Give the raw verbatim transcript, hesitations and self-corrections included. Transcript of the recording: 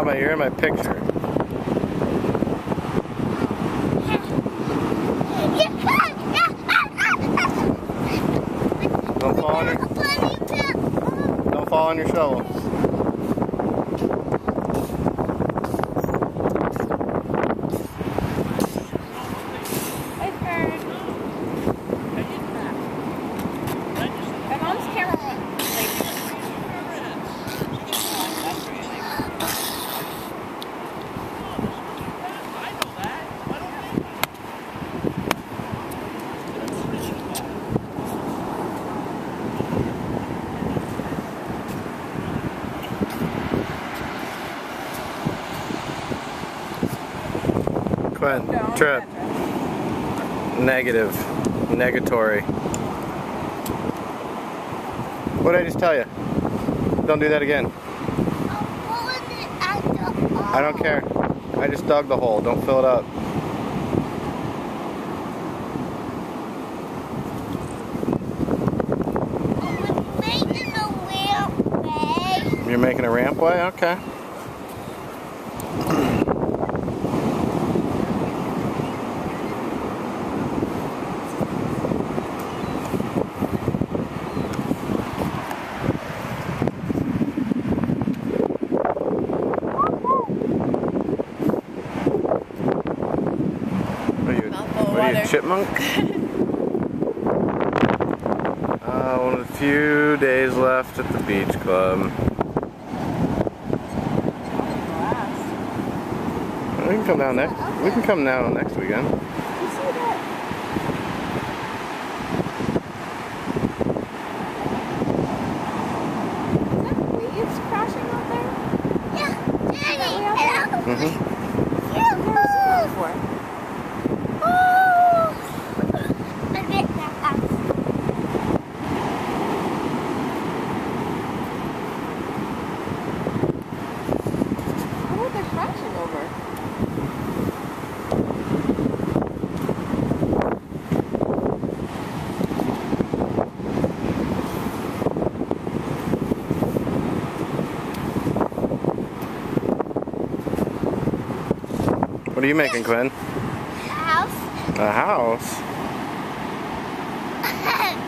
my, you're in my picture. Don't fall on your, don't fall on your shovel. My mom's camera went. Quinn, trip. Negative. Negatory. What did I just tell you? Don't do that again. I don't care. I just dug the hole. Don't fill it up. You're making a rampway? Okay. What are you, a chipmunk? uh, one of the few days left at the beach club. We can come down next. We can come down next weekend. You see that? Is that waves crashing out there? Yeah. Mm-hmm. I've never seen that before. What are they crashing over? What are you making, Quinn? House. A house?